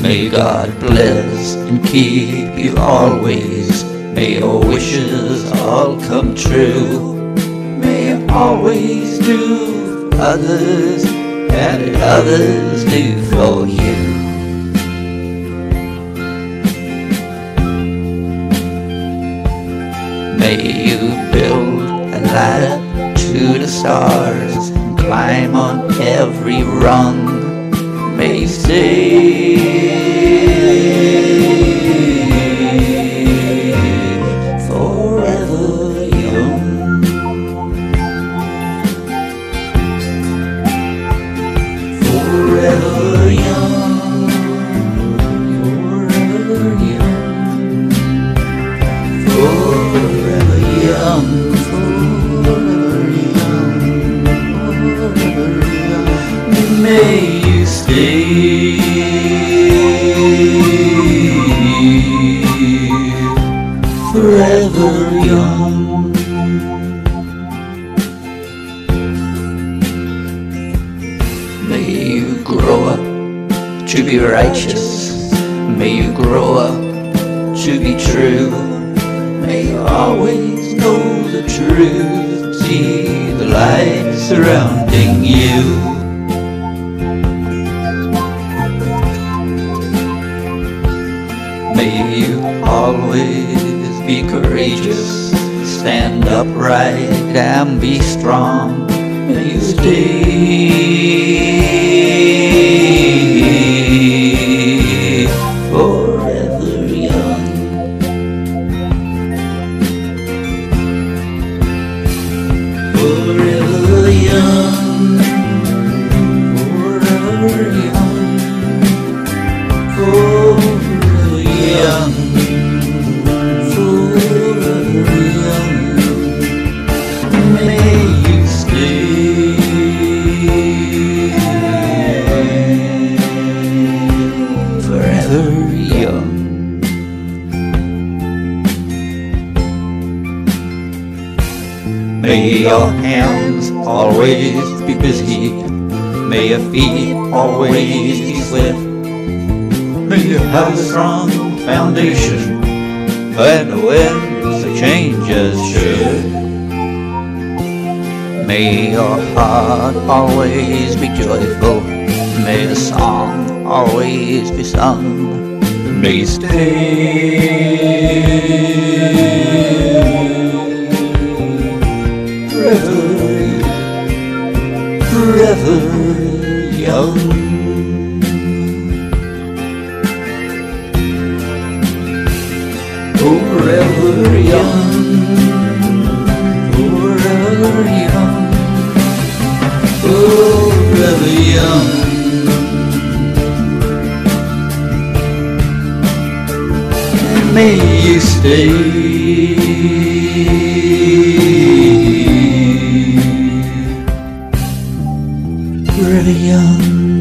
May God bless and keep you always. May your wishes all come true. May you always do for others and others do for you. May you build a ladder to the stars and climb on every rung. May you stay forever young. Forever young. Forever young. Forever young. Forever young. Forever young. May you stay forever young. May you grow up to be righteous. May you grow up to be true. May you always know the truth. See the light surrounding you. May you always be courageous, stand upright and be strong. May you stay forever young. Forever young. Forever young. Forever young. Forever young. May you stay forever young. May your hands always be busy. May your feet always be swift. May you have a strong foundation when the winds of changes shift. May your heart always be joyful. May a song always be sung. May you stay forever young. Forever young. Forever young. Forever young. And may you stay forever young.